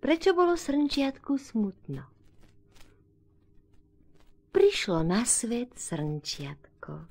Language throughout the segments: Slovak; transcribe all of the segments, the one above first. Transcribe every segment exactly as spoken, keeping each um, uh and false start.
prečo bolo srnčiatku smutno. Prišlo na svet srnčiatko.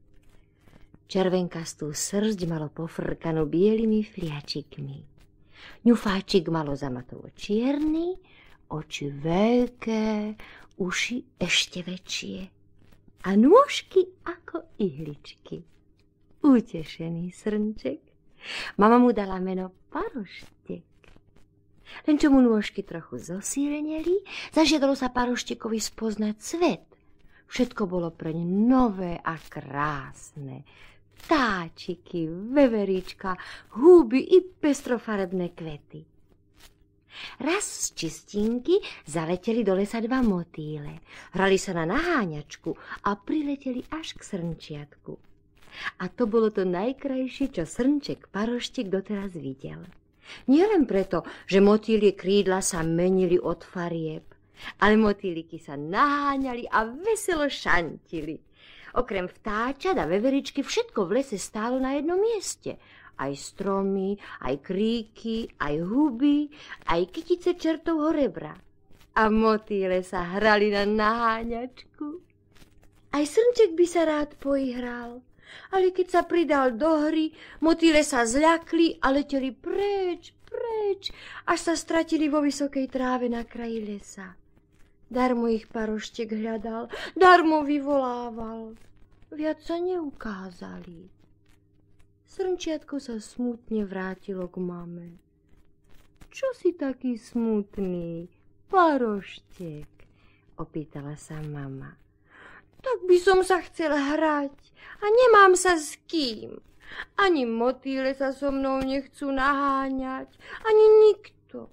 Červenkastú sršť malo pofrkanú bielými fliačikmi. Ňufáčik malo zamatovo čierny, oči veľké, uši ešte väčšie a nôžky ako ihličky. Utešený srnček. Mama mu dala meno Paroštek. Len čo mu nôžky trochu zosíreneli, zažiadalo sa Paroštekovi spoznať svet. Všetko bolo preň nové a krásne. Vtáčiky, veverička, húby i pestrofarebné kvety. Raz z čistinky zaleteli do lesa dva motýle. Hrali sa na naháňačku a prileteli až k srnčiatku. A to bolo to najkrajšie, čo srnček Paroštek doteraz videl. Nie len preto, že motýlie krídla sa menili od farieb, ale motýliky sa naháňali a veselo šantili. Okrem vtáčat a veveričky všetko v lese stálo na jednom mieste. Aj stromy, aj kríky, aj huby, aj kytice čertovho rebra. A motýle sa hrali na naháňačku. Aj srnček by sa rád poihral, ale keď sa pridal do hry, motýle sa zľakli a leteli preč, preč, až sa stratili vo vysokej tráve na kraji lesa. Darmo ich Paroštek hľadal, darmo vyvolával. Viac sa neukázali. Srnčiatko sa smutne vrátilo k mame. Čo si taký smutný, Paroštek? Opýtala sa mama. Tak by som sa chcel hrať a nemám sa s kým. Ani motýle sa so mnou nechcú naháňať, ani nikto.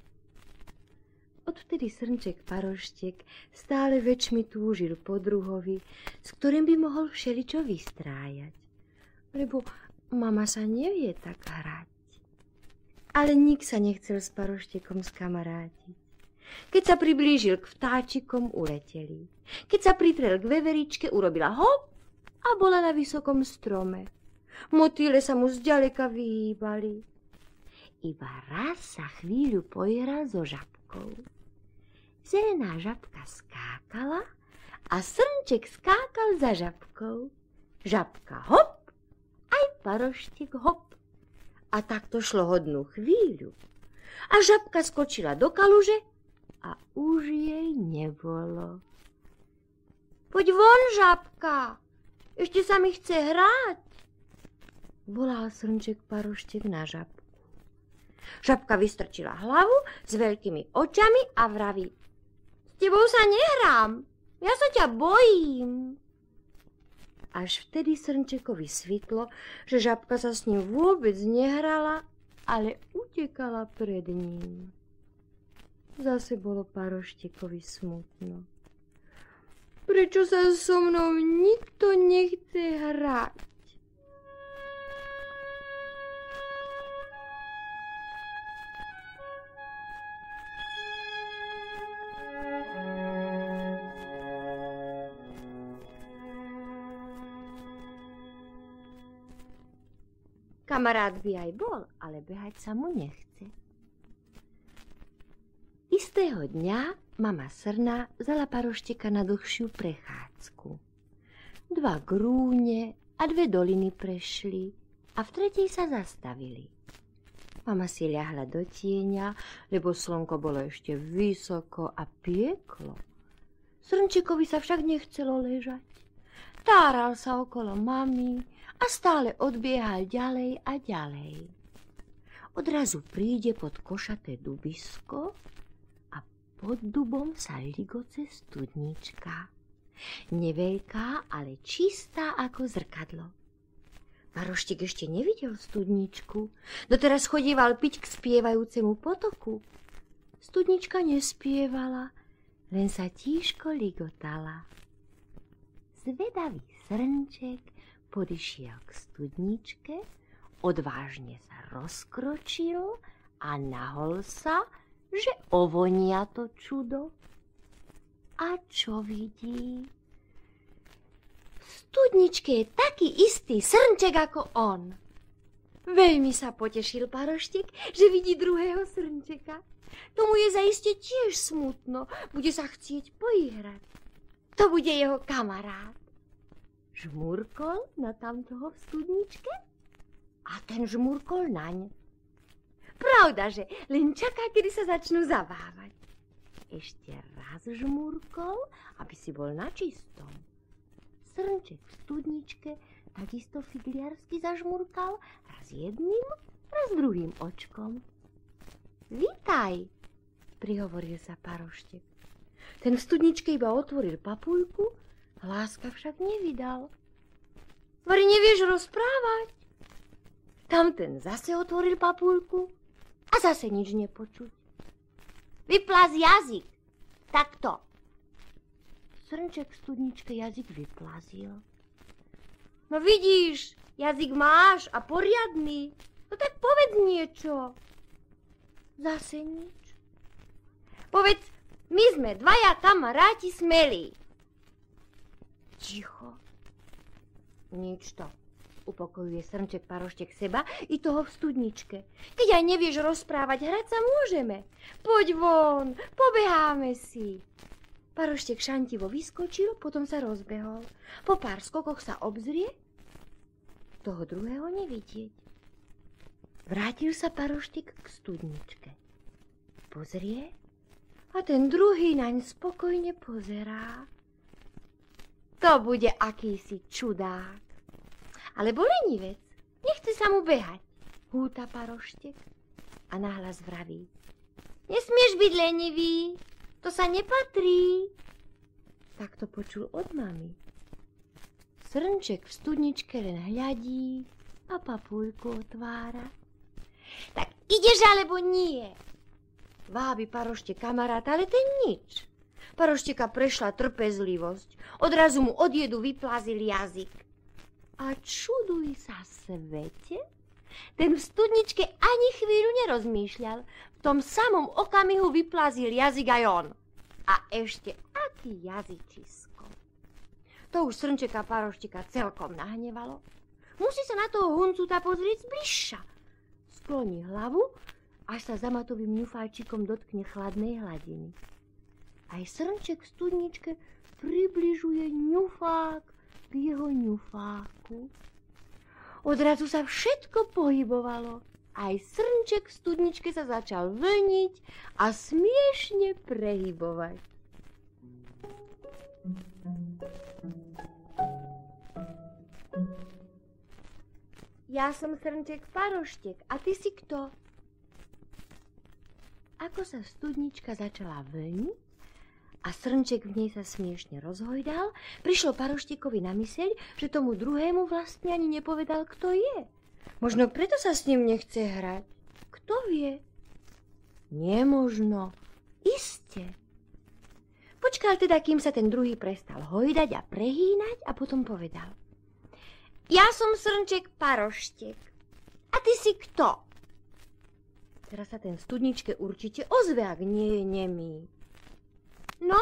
Odvtedy srnček Paroštek stále väčšmi túžil po druhovi, s ktorým by mohol všeličo vystrájať. Lebo mama sa nevie tak hrať. Ale nik sa nechcel s Paroštekom skamarátiť. Keď sa priblížil k vtáčikom, uleteli. Keď sa pritrel k veveričke, urobila hop a bola na vysokom strome. Motýle sa mu zďaleka vyhýbali. Iba raz sa chvíľu poihral so žabkou. Zelená žabka skákala a srnček skákal za žabkou. Žabka hop, aj Paroštek hop. A tak to šlo hodnú chvíľu. A žabka skočila do kaluže a už jej nebolo. Poď von, žabka, ešte sa mi chce hrať, volal srnček Paroštek na žabku. Žabka vystrčila hlavu s veľkými očami a vraví: S tebou sa nehrám, ja sa ťa bojím. Až vtedy srnčekovi svitlo, že žabka sa s ním vôbec nehrala, ale utekala pred ním. Zase bolo Paroštekovi smutno. Prečo sa so mnou nikto nechce hrať? Kamarát by aj bol, ale behať sa mu nechce. Istého dňa mama Srna vzala Parošteka na dlhšiu prechádzku. Dva grúne a dve doliny prešli a v tretej sa zastavili. Mama si ľahla do tieňa, lebo slnko bolo ešte vysoko a pieklo. Srnčekovi sa však nechcelo ležať. Táral sa okolo mami a stále odbiehal ďalej a ďalej. Odrazu príde pod košaté dubisko a pod dubom sa ligoce studnička. Neveľká, ale čistá ako zrkadlo. Paroštek ešte nevidel studničku. Doteraz chodieval piť k spievajúcemu potoku. Studnička nespievala, len sa tížko ligotala. Zvedavý srnček podišiel k studničke, odvážne sa rozkročil a nahol sa, že ovonia to čudo. A čo vidí? V studničke je taký istý srnček ako on. Veľmi sa potešil Paroštek, že vidí druhého srnčeka. Tomu je zaiste tiež smutno, bude sa chcieť poihrať. To bude jeho kamarát. Žmurkol na tamtoho v studničke a ten žmurkol naň. Pravda, že len čaká, kedy sa začnú zabávať. Ešte raz žmurkol, aby si bol na čistom. Srnček v studničke takisto figliarsky zažmurkal raz jedným, raz druhým očkom. Vítaj, prihovoril sa Paroštek. Ten v studničke iba otvoril papuľku, hláska však nevydal. Vari nevieš rozprávať? Tamten zase otvoril papuľku a zase nič nepočuť. Vyplaz jazyk, takto. Srnček v studničke jazyk vyplazil. No vidíš, jazyk máš a poriadny, no tak povedz niečo. Zase nič. Povedz, my sme dvaja kamaráti smelí. Ticho. Nič to. Upokojuje Srnček Paroštek seba i toho v studničke. Keď aj nevieš rozprávať, hrať sa môžeme. Poď von, pobeháme si. Paroštek šantivo vyskočil, potom sa rozbehol. Po pár skokoch sa obzrie, toho druhého nevidieť. Vrátil sa Paroštek k studničke. Pozrie a ten druhý naň spokojne pozerá. To bude akýsi čudák. Alebo lenivec, nechce sa mu behať, húta Paroštek a nahlas vraví. Nesmieš byť lenivý, to sa nepatrí. Tak to počul od mami. Srnček v studničke len hľadí a papuľku otvára. Tak ideš alebo nie? Vábi Paroštek kamaráta, ale ten nič. Parošteka prešla trpezlivosť, odrazu mu od jedu vyplazil jazyk. A čuduj sa svete, ten v studničke ani chvíľu nerozmýšľal. V tom samom okamihu vyplazil jazyk aj on. A ešte aký jazyčisko. To už Srnčeka Parošteka celkom nahnevalo. Musí sa na toho huncuta pozrieť zbližša. Skloní hlavu, až sa za matovým ňufáčikom dotkne chladnej hladiny. Aj Srnček v studničke približuje ňufák k jeho ňufáku. Odrazu sa všetko pohybovalo. Aj Srnček v studničke sa začal vlniť a smiešne prehybovať. Ja som Srnček Paroštek, a ty si kto? Ako sa studnička začala vlniť a Srnček v nej sa smiešne rozhojdal, prišlo Paroštekovi na myseľ, že tomu druhému vlastne ani nepovedal, kto je. Možno preto sa s ním nechce hrať. Kto vie? Nemožno. Iste. Počkal teda, kým sa ten druhý prestal hojdať a prehínať a potom povedal. Ja som Srnček Paroštek. A ty si kto? Teraz sa ten v studničke určite ozve, ak nie je nemý. No?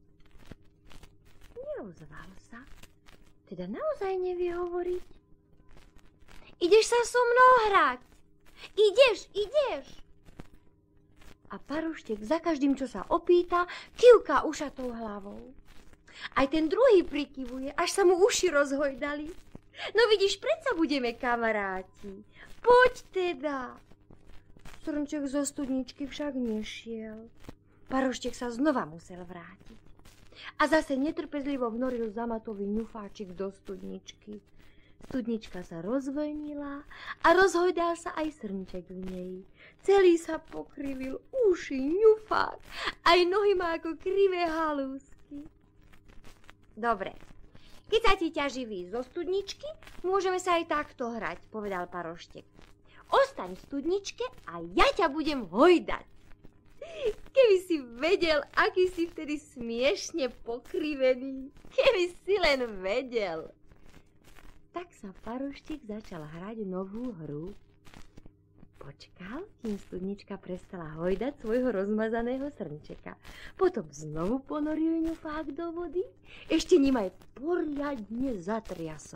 Neozval sa. Teda naozaj nevie hovoriť. Ideš sa so mnou hrať. Ideš, ideš. A Paroštek za každým, čo sa opýta, kývka ušatou hlavou. Aj ten druhý prikyvuje, až sa mu uši rozhojdali. No vidíš, predsa budeme kamaráti. Poď teda. Srnček zo studničky však nešiel. Paroštek sa znova musel vrátiť. A zase netrpezlivo vnoril za matový ňufáčik do studničky. Studnička sa rozvlnila a rozhojdal sa aj Srnček v nej. Celý sa pokrivil, uši, ňufák, aj nohy má ako krivé halúsky. Dobre, keď sa ti ťaží výjsť zo studničky, môžeme sa aj takto hrať, povedal Paroštek. Ostaň v studničke a ja ťa budem hojdať. Keby si vedel, aký si vtedy smiešne pokrivený. Keby si len vedel. Tak sa Paroštek začal hrať novú hru. Počkal, kým studnička prestala hojdať svojho rozmazaného Srnčeka. Potom znovu ponoril ňufák do vody, ešte ním aj poriadne zatriasol.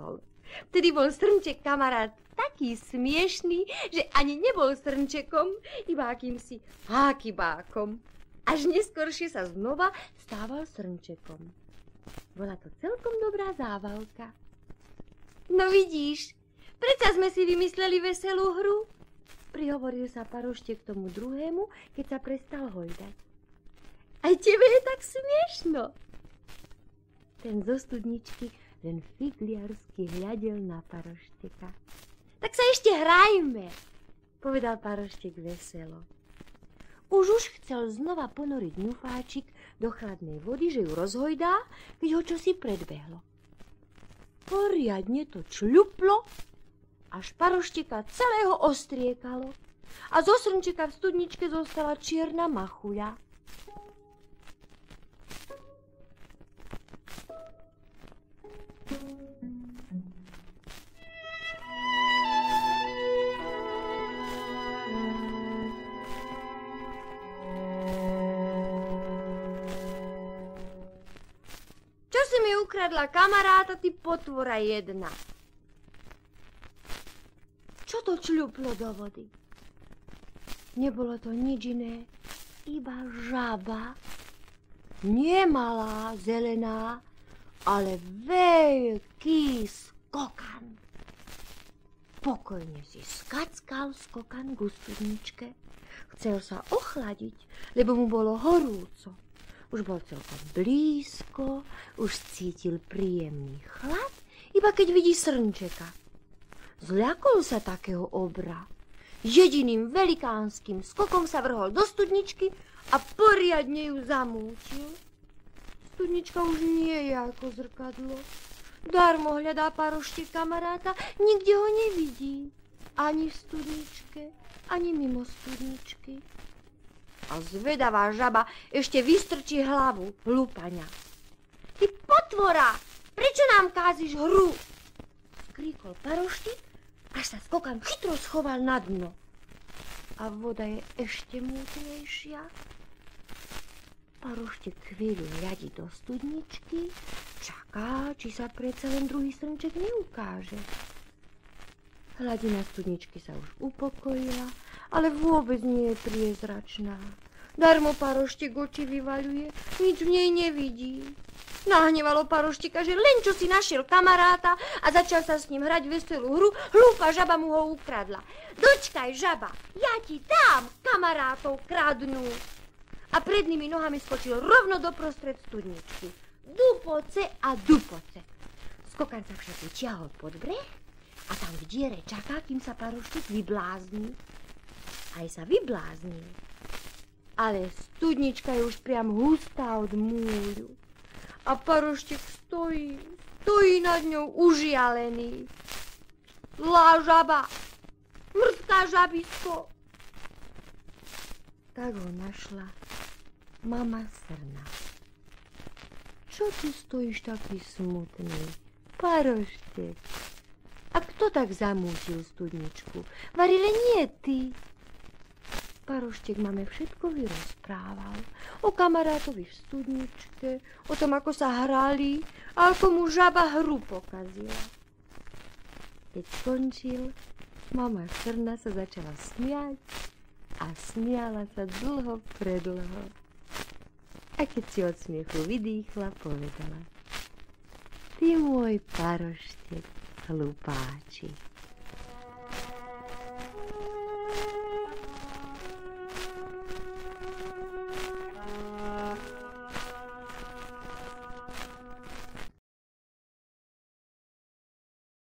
Vtedy bol Srnček kamarát taký smiešný, že ani nebol Srnčekom, iba akýmsi hákybákom. Až neskoršie sa znova stával Srnčekom. Bola to celkom dobrá zábavka. No vidíš, predsa sme si vymysleli veselú hru. Prihovoril sa Paroštek k tomu druhému, keď sa prestal hojdať. Aj tebe je tak smiešno. Ten zo studničky len figliarsky hľadel na Parošteka. Tak sa ešte hrajme, povedal Paroštek veselo. Už už chcel znova ponoriť ňufáčik do chladnej vody, že ju rozhojdá, keď ho čosi predbehlo. Poriadne to čľuplo, až Parošteka celého ostriekalo a zo Srnčeka v studničke zostala čierna machuľa. Čo si mi ukradla kamaráta, ty potvora jedna? Čo to čľuplo do vody? Nebolo to nič iné, iba žaba. Nie malá, zelená, ale veľký skokan. Pokojne si skackal skokan k studničke. Chcel sa ochladiť, lebo mu bolo horúco. Už bol celkom blízko, už cítil príjemný chlad, iba keď vidí Srnčeka. Zľakol sa takého obra. Jediným velikánskym skokom sa vrhol do studničky a poriadne ju zamútil. Studnička už nie je ako zrkadlo. Darmo hľadá Paroštek kamaráta, nikde ho nevidí. Ani v studničke, ani mimo studničky. A zvedavá žaba ešte vystrčí hlavu, hlúpaňa. Ty potvora, prečo nám kázíš hru? Kríkol Paroštek, až sa skokan chytro schoval na dno. A voda je ešte múdnejšia. Paroštek chvíľu hľadí do studničky, čaká, či sa predsa len druhý Srnček neukáže. Hladina studničky sa už upokojila, ale vôbec nie je priezračná. Darmo Paroštek oči vyvaľuje, nič v nej nevidí. Nahnevalo Parošteka, že len čo si našiel kamaráta a začal sa s ním hrať veselú hru, hlúpa žaba mu ho ukradla. Dočkaj, žaba, ja ti dám kamarátov kradnú. A prednými nohami skočil rovno doprostred studničky. Dupoce a dupoce. Skokan sa však vytiahol pod breh a tam v diere čaká, kým sa Paroštek vyblázni. Aj sa vybláznil. Ale studnička je už priam hustá od múľu. A Paroštek stojí, stojí nad ňou užialený. Zlá žaba, mrzká žabisko. Tak ho našla mama Srna. Čo tu stojíš taký smutný, Paroštek? A kto tak zamútil studničku? Varile nie ty. Paroštek mame všetko vyrozprával. O kamarátovi v studničke, o tom, ako sa hrali a ako mu žaba hru pokazila. Keď skončil, mama Srna sa začala smiať a smiala sa dlho predlho. A keď si od smiechu vydýchla, povedala: Ty môj Paroštek, hlupáčik.